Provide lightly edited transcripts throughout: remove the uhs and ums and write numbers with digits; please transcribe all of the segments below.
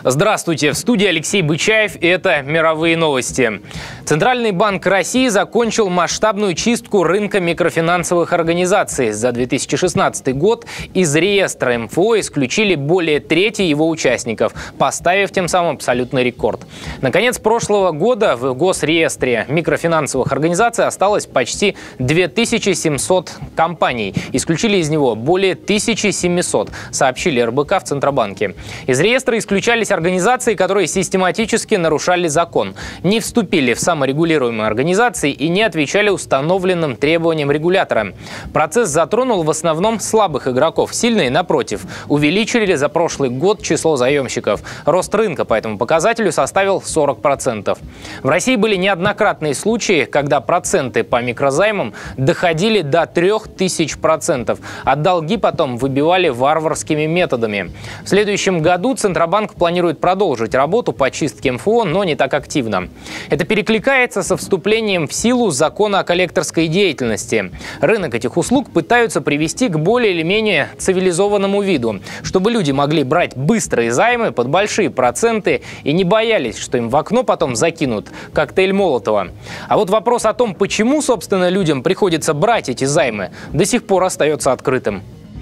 Здравствуйте, в студии Алексей Бычаев, и это «Мировые новости». Центральный банк России закончил масштабную чистку рынка микрофинансовых организаций. За 2016 год из реестра МФО исключили более трети его участников, поставив тем самым абсолютный рекорд. Наконец прошлого года в Госреестре микрофинансовых организаций осталось почти 2700 компаний. Исключили из него более 1700, сообщили РБК в Центробанке. Из реестра исключались организации, которые систематически нарушали закон, не вступили в саморегулируемые организации и не отвечали установленным требованиям регулятора. Процесс затронул в основном слабых игроков. Сильные, напротив, увеличили за прошлый год число заемщиков. Рост рынка по этому показателю составил 40%. В России были неоднократные случаи, когда проценты по микрозаймам доходили до 3000%, а долги потом выбивали варварскими методами. В следующем году Центробанк планирует продолжить работу по чистке МФО, но не так активно. Это перекликается со вступлением в силу закона о коллекторской деятельности. Рынок этих услуг пытаются привести к более или менее цивилизованному виду, чтобы люди могли брать быстрые займы под большие проценты и не боялись, что им в окно потом закинут коктейль Молотова. А вот вопрос о том, почему, собственно, людям приходится брать эти займы, до сих пор остается открытым.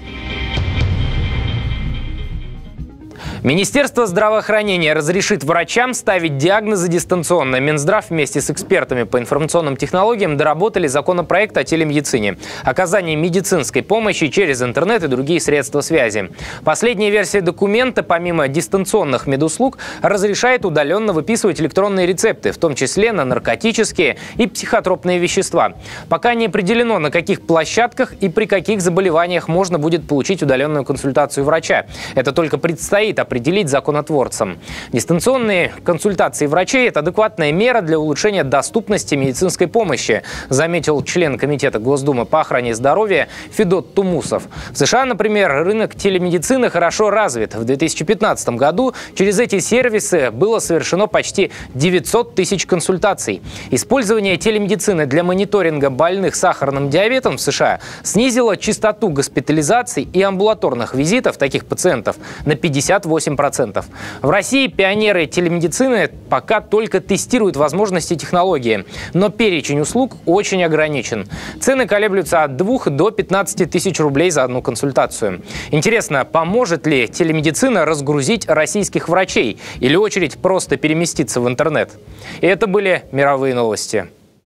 Министерство здравоохранения разрешит врачам ставить диагнозы дистанционно. Минздрав вместе с экспертами по информационным технологиям доработали законопроект о телемедицине, оказании медицинской помощи через интернет и другие средства связи. Последняя версия документа, помимо дистанционных медуслуг, разрешает удаленно выписывать электронные рецепты, в том числе на наркотические и психотропные вещества. Пока не определено, на каких площадках и при каких заболеваниях можно будет получить удаленную консультацию врача. Это только предстоит определить законотворцам. Дистанционные консультации врачей – это адекватная мера для улучшения доступности медицинской помощи, заметил член Комитета Госдумы по охране здоровья Федот Тумусов. В США, например, рынок телемедицины хорошо развит. В 2015 году через эти сервисы было совершено почти 900 тысяч консультаций. Использование телемедицины для мониторинга больных сахарным диабетом в США снизило частоту госпитализаций и амбулаторных визитов таких пациентов на 58%. В России пионеры телемедицины пока только тестируют возможности технологии, но перечень услуг очень ограничен. Цены колеблются от 2 до 15 тысяч рублей за одну консультацию. Интересно, поможет ли телемедицина разгрузить российских врачей или очередь просто переместиться в интернет? И это были мировые новости.